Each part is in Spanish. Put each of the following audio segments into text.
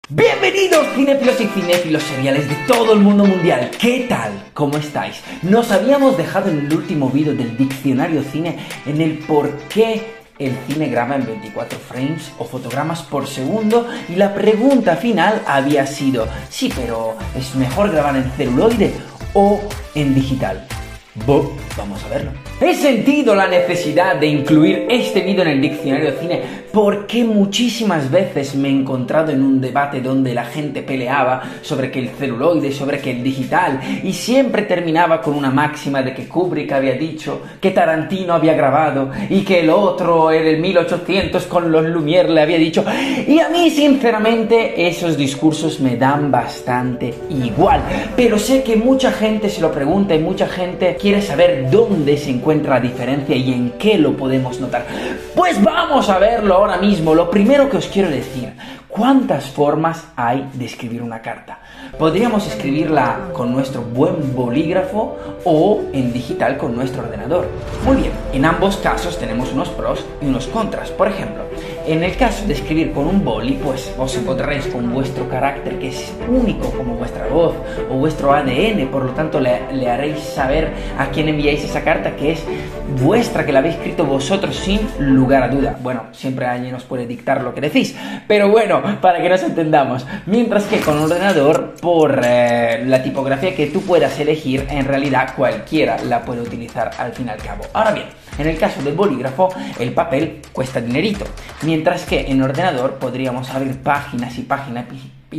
Bienvenidos cinéfilos y cinéfilos seriales de todo el mundo mundial. ¿Qué tal? ¿Cómo estáis? Nos habíamos dejado en el último vídeo del diccionario cine en el por qué el cine graba en 24 frames o fotogramas por segundo, y la pregunta final había sido: sí, pero ¿es mejor grabar en celuloide o en digital? Vamos a verlo. He sentido la necesidad de incluir este vídeo en el diccionario de cine porque muchísimas veces me he encontrado en un debate donde la gente peleaba sobre que el celuloide, sobre que el digital, y siempre terminaba con una máxima de que Kubrick había dicho, que Tarantino había grabado y que el otro en el 1800 con los Lumière le había dicho. Y a mí sinceramente esos discursos me dan bastante igual, pero sé que mucha gente se lo pregunta y mucha gente quiere saber dónde se encuentra la diferencia y en qué lo podemos notar. Pues vamos a verlo ahora mismo. Lo primero que os quiero decir: ¿cuántas formas hay de escribir una carta? Podríamos escribirla con nuestro buen bolígrafo o en digital con nuestro ordenador. Muy bien, en ambos casos tenemos unos pros y unos contras. Por ejemplo, en el caso de escribir con un boli, pues os encontraréis con vuestro carácter, que es único como vuestra voz o vuestro ADN, por lo tanto le haréis saber a quién enviáis esa carta que es vuestra, que la habéis escrito vosotros sin lugar a duda. Bueno, siempre alguien os puede dictar lo que decís, pero bueno, para que nos entendamos. Mientras que con un ordenador, por la tipografía que tú puedas elegir, en realidad cualquiera la puede utilizar al fin y al cabo. Ahora bien, en el caso del bolígrafo, el papel cuesta dinerito, mientras que en ordenador podríamos abrir páginas y páginas y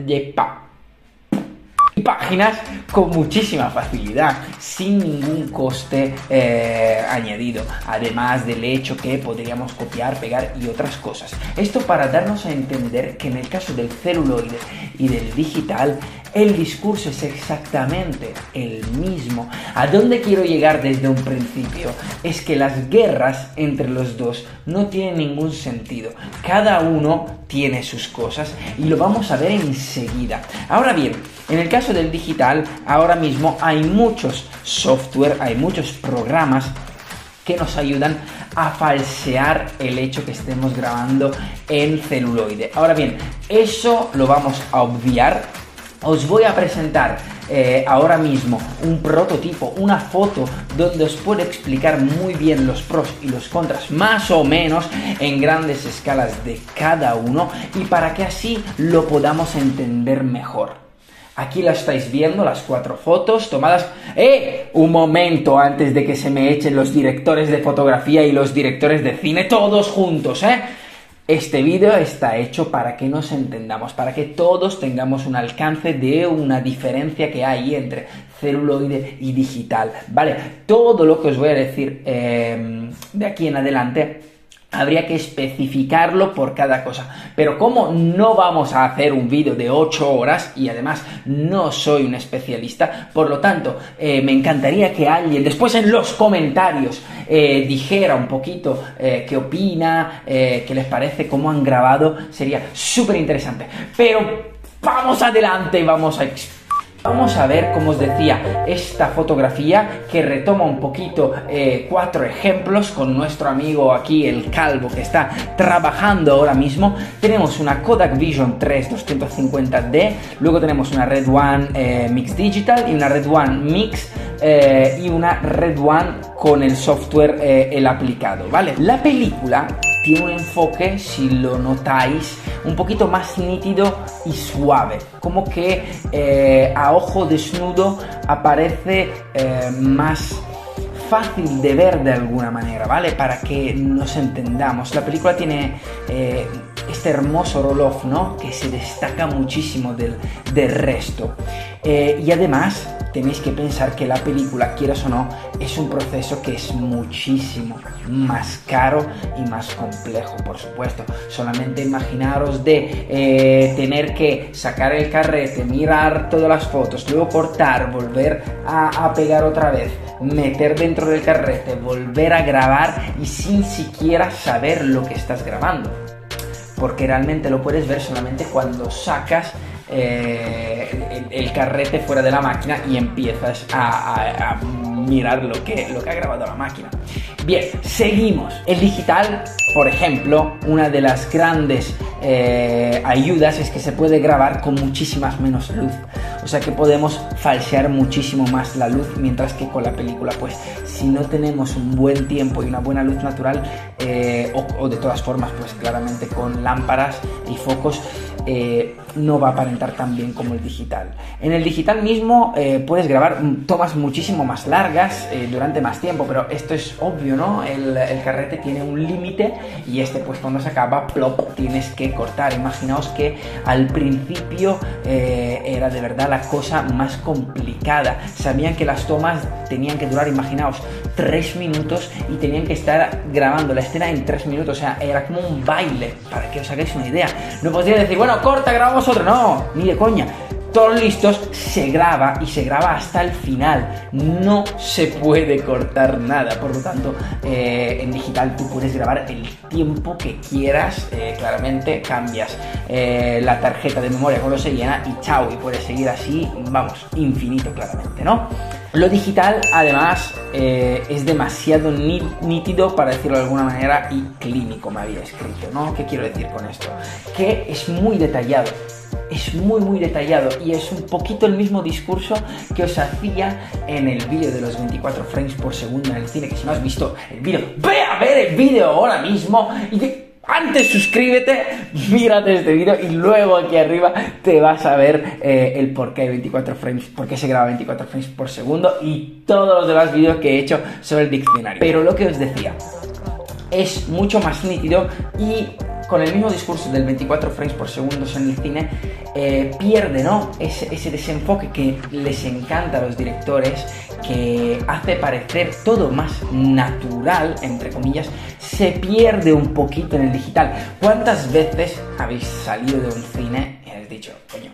páginas con muchísima facilidad, sin ningún coste añadido, además del hecho que podríamos copiar, pegar y otras cosas. Esto para darnos a entender que en el caso del celuloide y del digital, el discurso es exactamente el mismo. ¿A dónde quiero llegar desde un principio? Es que las guerras entre los dos no tienen ningún sentido. Cada uno tiene sus cosas y lo vamos a ver enseguida. Ahora bien, en el caso del digital, ahora mismo hay muchos software, hay muchos programas que nos ayudan a falsear el hecho que estemos grabando en celuloide. Ahora bien, eso lo vamos a obviar. Os voy a presentar ahora mismo un prototipo, una foto donde os puedo explicar muy bien los pros y los contras, más o menos en grandes escalas de cada uno, y para que así lo podamos entender mejor. Aquí la estáis viendo, las 4 fotos tomadas. Un momento antes de que se me echen los directores de fotografía y los directores de cine, todos juntos, Este vídeo está hecho para que nos entendamos, para que todos tengamos un alcance de una diferencia que hay entre celuloide y digital, ¿vale? Todo lo que os voy a decir de aquí en adelante habría que especificarlo por cada cosa, pero como no vamos a hacer un vídeo de 8 horas y además no soy un especialista, por lo tanto me encantaría que alguien después en los comentarios dijera un poquito qué opina, qué les parece, cómo han grabado. Sería súper interesante, pero vamos adelante, vamos a ver, como os decía, esta fotografía que retoma un poquito 4 ejemplos con nuestro amigo aquí, el calvo, que está trabajando ahora mismo. Tenemos una Kodak Vision 3 250D, luego tenemos una Red One Mix Digital y una Red One Mix y una Red One con el software el aplicado, ¿vale? La película tiene un enfoque, si lo notáis, un poquito más nítido y suave, como que a ojo desnudo aparece más fácil de ver de alguna manera, ¿vale? Para que nos entendamos. La película tiene este hermoso roll-off, ¿no? Que se destaca muchísimo del resto. Y además tenéis que pensar que la película, quieras o no, es un proceso que es muchísimo más caro y más complejo, por supuesto. Solamente imaginaros de tener que sacar el carrete, mirar todas las fotos, luego cortar, volver a pegar otra vez, meter dentro del carrete, volver a grabar y sin siquiera saber lo que estás grabando, porque realmente lo puedes ver solamente cuando sacas el carrete fuera de la máquina y empiezas a mirar lo que ha grabado la máquina. Bien, seguimos. El digital, por ejemplo, una de las grandes ayudas es que se puede grabar con muchísimas menos luz. O sea que podemos falsear muchísimo más la luz, mientras que con la película, pues si no tenemos un buen tiempo y una buena luz natural, o de todas formas, pues claramente con lámparas y focos, no va a aparentar tan bien como el digital. En el digital mismo puedes grabar tomas muchísimo más largas durante más tiempo, pero esto es obvio, ¿no? El carrete tiene un límite y pues cuando se acaba, plop, tienes que cortar. Imaginaos que al principio era de verdad la cosa más complicada. Sabían que las tomas tenían que durar, imaginaos, 3 minutos y tenían que estar grabando la escena en 3 minutos. O sea, era como un baile, para que os hagáis una idea. No podría decir, bueno, corta, grabamos otro. No, ni de coña. Todos listos, se graba y se graba hasta el final. No se puede cortar nada. Por lo tanto, en digital tú puedes grabar el tiempo que quieras. Claramente cambias la tarjeta de memoria cuando se llena y chao. Y puedes seguir así, vamos, infinito claramente, ¿no? Lo digital, además, es demasiado nítido, para decirlo de alguna manera, y clínico, me había escrito, ¿no? ¿Qué quiero decir con esto? Que es muy detallado. Es muy detallado y es un poquito el mismo discurso que os hacía en el vídeo de los 24 frames por segundo en el cine, que si no has visto el vídeo, ve a ver el vídeo ahora mismo y antes suscríbete, mírate este vídeo y luego aquí arriba te vas a ver el por qué hay 24 frames, por qué se graba 24 frames por segundo y todos los demás vídeos que he hecho sobre el diccionario. Pero lo que os decía, es mucho más nítido y con el mismo discurso del 24 frames por segundo en el cine, pierde, ¿no? ese desenfoque que les encanta a los directores, que hace parecer todo más natural, entre comillas, se pierde un poquito en el digital. ¿Cuántas veces habéis salido de un cine y habéis dicho, coño,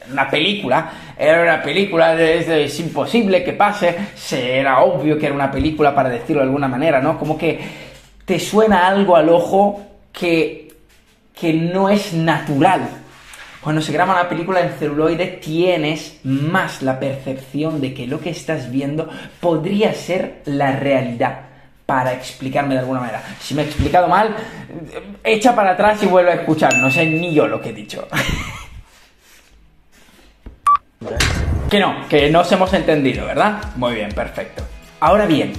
era una película, es imposible que pase, era obvio que era una película, para decirlo de alguna manera, ¿no? Como que te suena algo al ojo que no es natural. Cuando se graba una película en celuloide tienes más la percepción de que lo que estás viendo podría ser la realidad, para explicarme de alguna manera. Si me he explicado mal, echa para atrás y vuelve a escuchar, no sé ni yo lo que he dicho. Que nos hemos entendido, ¿verdad? Muy bien, perfecto. Ahora bien,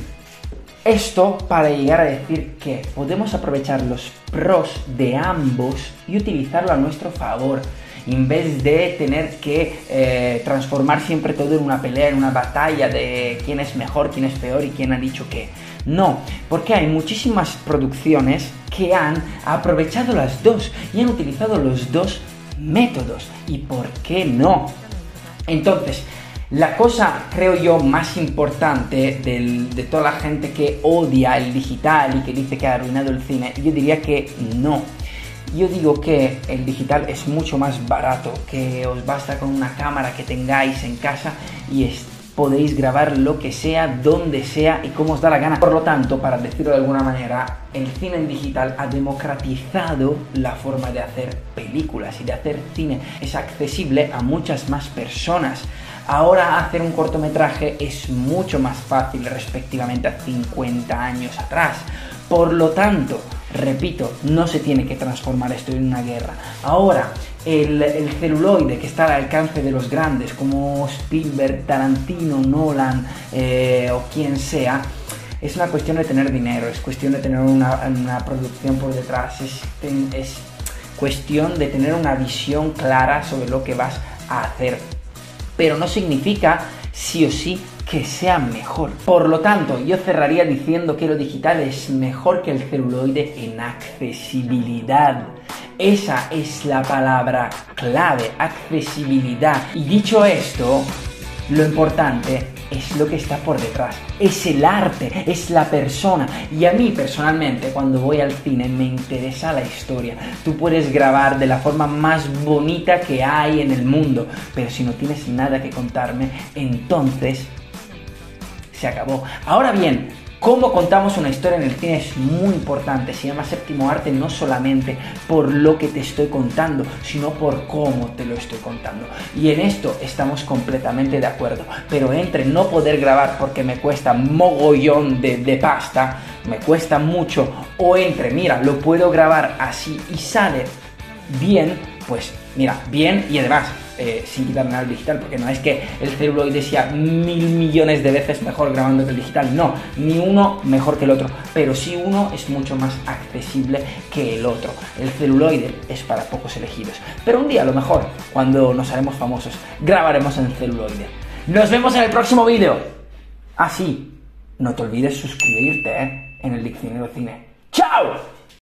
esto para llegar a decir que podemos aprovechar los pros de ambos y utilizarlo a nuestro favor, en vez de tener que transformar siempre todo en una pelea, en una batalla de quién es mejor, quién es peor y quién ha dicho qué. No, porque hay muchísimas producciones que han aprovechado las dos y han utilizado los dos métodos. ¿Y por qué no? Entonces, la cosa, creo yo, más importante de toda la gente que odia el digital y que dice que ha arruinado el cine, yo diría que no. Yo digo que el digital es mucho más barato, que os basta con una cámara que tengáis en casa y podéis grabar lo que sea, donde sea y como os da la gana. Por lo tanto, para decirlo de alguna manera, el cine en digital ha democratizado la forma de hacer películas y de hacer cine. Es accesible a muchas más personas. Ahora hacer un cortometraje es mucho más fácil respectivamente a 50 años atrás. Por lo tanto, repito, no se tiene que transformar esto en una guerra. Ahora, el celuloide que está al alcance de los grandes como Spielberg, Tarantino, Nolan o quien sea, es una cuestión de tener dinero, es cuestión de tener una producción por detrás, es cuestión de tener una visión clara sobre lo que vas a hacer. Pero no significa sí o sí que sea mejor. Por lo tanto, yo cerraría diciendo que lo digital es mejor que el celuloide en accesibilidad. Esa es la palabra clave, accesibilidad. Y dicho esto, lo importante es lo que está por detrás, es el arte, es la persona. Y a mí personalmente, cuando voy al cine, me interesa la historia. Tú puedes grabar de la forma más bonita que hay en el mundo, pero si no tienes nada que contarme, entonces se acabó. Ahora bien, cómo contamos una historia en el cine es muy importante. Se llama séptimo arte no solamente por lo que te estoy contando, sino por cómo te lo estoy contando. Y en esto estamos completamente de acuerdo. Pero entre no poder grabar porque me cuesta mogollón de pasta, me cuesta mucho, o entre, mira, lo puedo grabar así y sale bien, pues mira, bien y además sin quitar nada al digital, porque no es que el celuloide sea 1000 millones de veces mejor grabando que el digital, no, ni uno mejor que el otro, pero sí uno es mucho más accesible que el otro. El celuloide es para pocos elegidos, pero un día a lo mejor, cuando nos haremos famosos, grabaremos en celuloide. ¡Nos vemos en el próximo vídeo! Ah, sí, no te olvides suscribirte en el Diccionario Cine. ¡Chao!